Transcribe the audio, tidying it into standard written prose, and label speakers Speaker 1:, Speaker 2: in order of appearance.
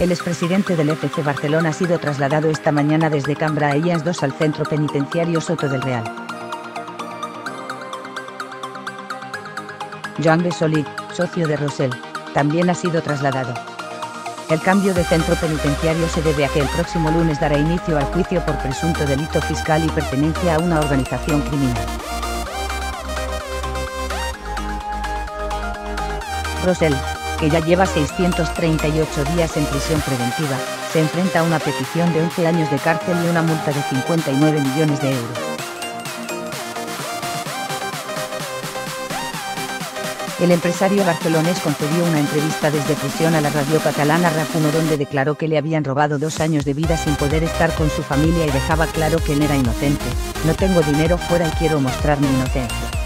Speaker 1: El expresidente del FC Barcelona ha sido trasladado esta mañana desde Cambra Illas 2 al centro penitenciario Soto del Real. Joan Besolí, socio de Rosell, también ha sido trasladado. El cambio de centro penitenciario se debe a que el próximo lunes dará inicio al juicio por presunto delito fiscal y pertenencia a una organización criminal. Rosell, que ya lleva 638 días en prisión preventiva, se enfrenta a una petición de 11 años de cárcel y una multa de 59 millones de euros. El empresario barcelonés concedió una entrevista desde prisión a la radio catalana RAC1 donde declaró que le habían robado 2 años de vida sin poder estar con su familia y dejaba claro que él era inocente. No tengo dinero fuera y quiero mostrar mi inocencia.